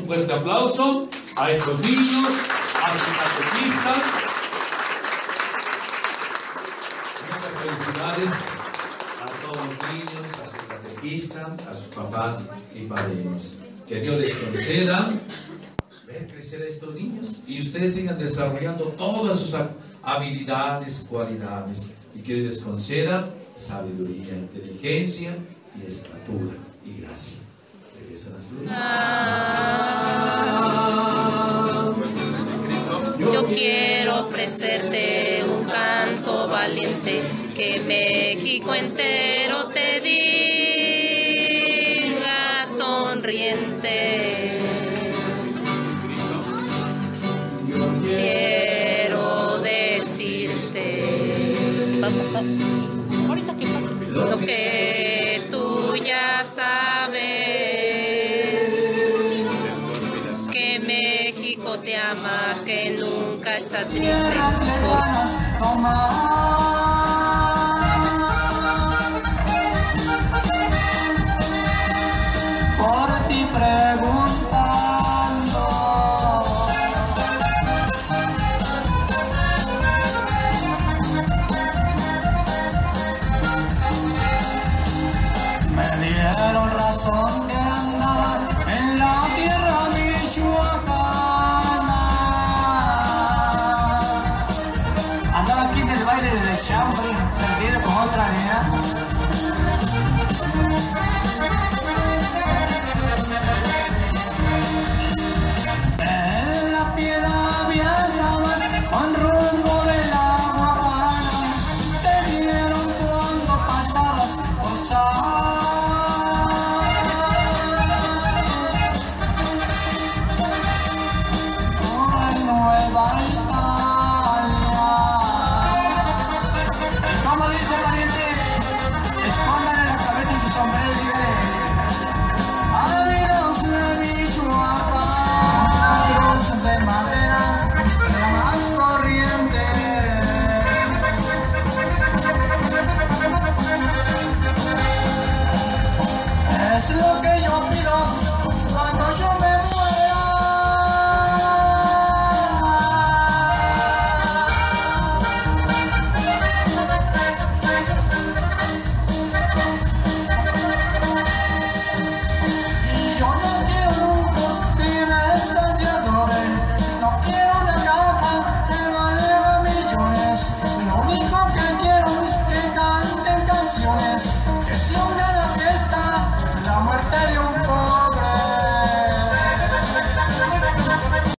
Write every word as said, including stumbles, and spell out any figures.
fuerte aplauso a estos niños, a sus catequistas. Muchas felicidades a todos los niños, a sus catequistas, a sus papás y padrinos. Que Dios les conceda ver crecer a estos niños y ustedes sigan desarrollando todas sus habilidades, cualidades, y que Dios les conceda sabiduría, inteligencia y estatura y gracia. Ah, yo quiero ofrecerte un canto valiente, que México entero te diga sonriente. Quiero decirte, va a pasar. Ahorita que pasa. Lo que tú ya sabes, que México te ama, que nunca está triste. Por ti preguntando, me dieron razón que andaba en la tierra michoacana. Andaba aquí en el baile de Chambre, perdido con otra niña. En la piedad viajabas con rumbo del agua pana, te vieron cuando pasabas por sal. En Nueva Italia, ¿cómo dice el pariente? Escóndale la cabeza en su sombrero y dígale: adiós de Michoacán, de madera, la más corriente. Es lo que yo pido.